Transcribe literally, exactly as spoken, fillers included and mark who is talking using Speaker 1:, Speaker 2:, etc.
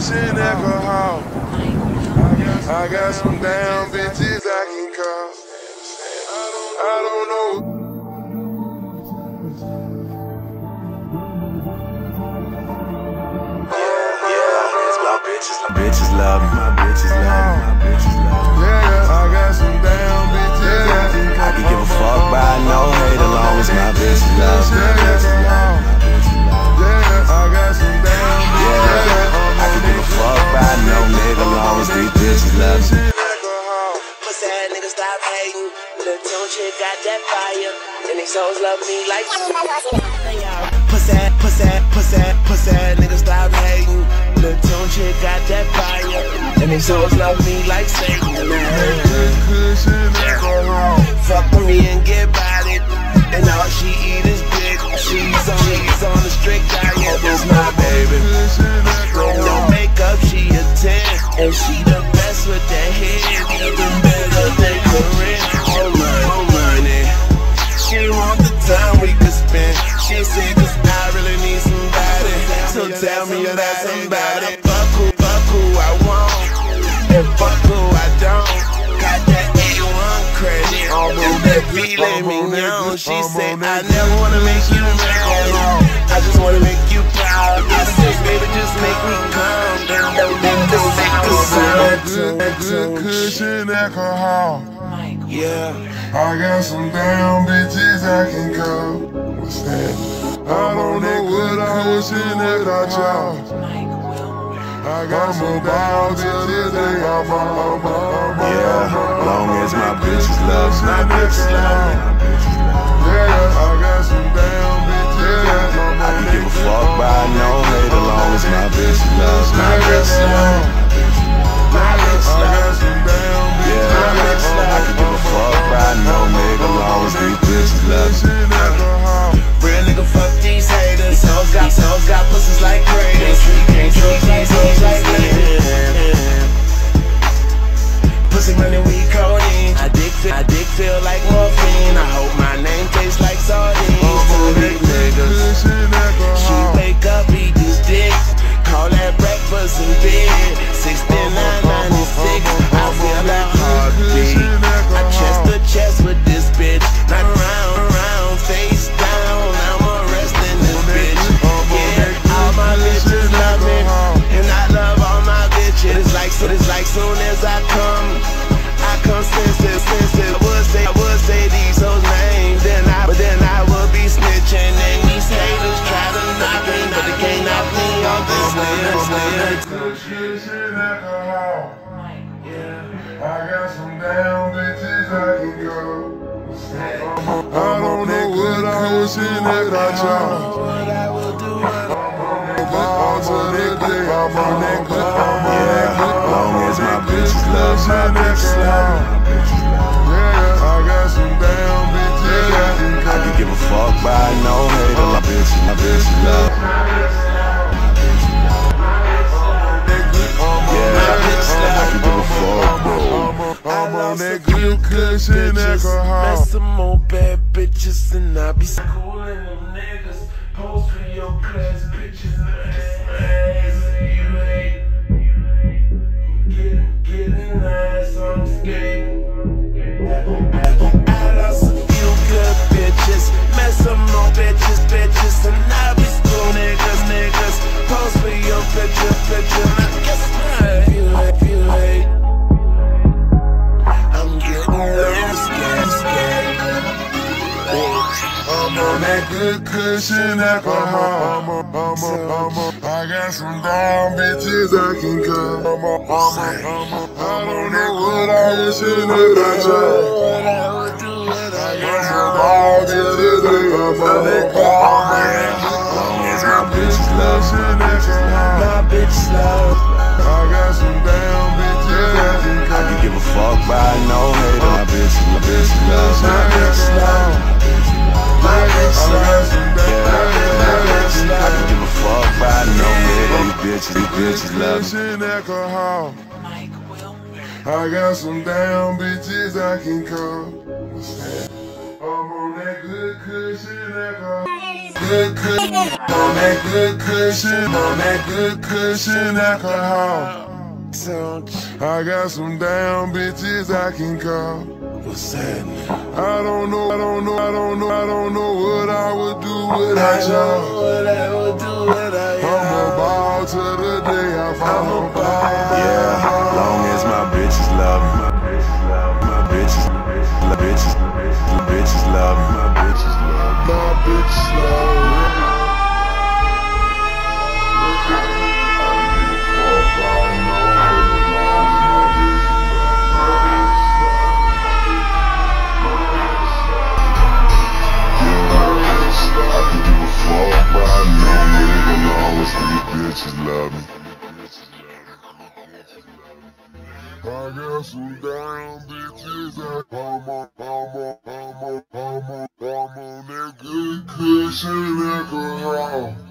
Speaker 1: Kush and alcohol. I got some damn bitches I can call. I don't know.
Speaker 2: Bitches love me, my bitches love me, my bitches love me.
Speaker 1: Yeah, I got some damn bitches I can call.
Speaker 2: I can give a fuck by no hate as long as my bitches love me.
Speaker 1: Yeah, I got some damn bitches.
Speaker 2: Yeah, I can give a fuck by no nigga as long as these bitches love me.
Speaker 3: Pussy ass nigga stop hating. Little tone chick got that fire, and these hoes love me like. Pussy ass, pussy ass, pussy ass, pussy ass nigga stop hating. Little tone chick got that fire, and these hoes love me like Satan.
Speaker 1: Kush and alcohol.
Speaker 3: Fuck with me and get about it, and all she eat is dick. She's on, she's on a strict diet. That's my baby. With no makeup, she a ten, and she the best with that head. Even better than Corinne. Oh money, oh money. She want the time we could spend. She said, 'cause I really need somebody. So tell me you're that somebody. Fuck who, fuck who I want, and fuck who I don't. Got that A one credit, and that filet mignon. She said, I never wanna make you mad, I just wanna make you proud. I said, baby, just make me come. Don't make the sound.
Speaker 1: Good Kush and alcohol.
Speaker 3: Yeah.
Speaker 1: I got some damn bitches I can call. What's that? I don't know what I was in without y'all. I got some damn bitches they got my mama.
Speaker 2: Yeah, long as my bitches love me, my bitches love me.
Speaker 1: Yeah, I got some damn bitches.
Speaker 2: I can give a fuck by no hate as long as my bitches love me, my bitches love me.
Speaker 3: My bitch
Speaker 1: I got
Speaker 3: love.
Speaker 1: some damn bitches.
Speaker 2: Yeah, I can give a fuck by no nigga as long as these bitches love me.
Speaker 3: Real nigga, fuck these haters. Hoes got, hoes got pussies like craters. Can't treat these hoes like haters. Pussy money, we codeine. I dick feel, I dick feel like morphine. I hope my name tastes like sardines to these niggas. She wake up, eat this dick, call that breakfast in bed. Sixty-nine ninety-six, I feel like heartbeat. I chest to chest with this bitch, not round round, face down. I'm arresting this bitch. Yeah, all my bitches love me, and I love all my bitches. It's like, so it's like soon as I come, I come sensitive, sensitive. I would say, I would say these hoes' names, then I, but then I would be snitching, and these haters try to knock me, but they can't knock me off this land.
Speaker 1: Kush and alcohol.
Speaker 3: Yeah.
Speaker 1: I got some damn bitches I can go. I don't know what I was in without y'all.
Speaker 3: What I will do.
Speaker 1: All to the day I'm on that good.
Speaker 2: Yeah, long as my bitches love me, my bitches love me.
Speaker 1: Yeah, I got some damn bitches I can
Speaker 2: I
Speaker 1: go.
Speaker 2: can give a fuck by no hate as my bitches, my bitches love me. Yeah, I can give a fuck, bro.
Speaker 1: I'm on that good Kush and alcohol.
Speaker 3: Met some more bad bitches and I be schooling them niggas. Post for your class bitches. You hate. Getting, getting nice, I'm scared. I lost a few good bitches. Met some more bitches, bitches. And I be school niggas, niggas. Post for your picture, picture. Now guess what? You hate, you hate. I'm getting scared, scared.
Speaker 1: I'm on that good Kush and alcohol. I'm a, I'm a, I'm a, I got some damn bitches I can come. I'm a, I'm a, I'm a, I don't know what I was in without y'all.
Speaker 3: What I would do, what I
Speaker 1: I got some damn bitches I can come.
Speaker 2: Long as my bitches love me,
Speaker 3: my bitch love.
Speaker 1: I got some damn bitches I can
Speaker 2: I
Speaker 1: come.
Speaker 2: can give a fuck by no hate as my bitches, my bitches love me.
Speaker 3: My bitch love. My bitch
Speaker 1: I got
Speaker 3: love.
Speaker 1: some damn bitches
Speaker 2: I can give a fuck by no nigga, these bitches, these bitches love me.
Speaker 1: Kush and alcohol. I got some damn bitches I can call. What's that? I'm on that good cushion alcohol. Good cushion. On that good cushion. On that good cushion alcohol. I got some damn bitches I can call.
Speaker 3: What's that?
Speaker 1: I don't know, I don't know, I don't know, I don't know what I would do without y'all.
Speaker 3: What I would do without y'all.
Speaker 1: I'm a ball till the day I fall. I'm a ball.
Speaker 2: Yeah, long as my bitches love me. My bitches, my bitches, my bitches love me. My bitches love me.
Speaker 1: My bitches love me. Bitches love me. I got some damn bitches that I'm on, I'm on, I'm on, I'm on, I'm on that good cushion alcohol.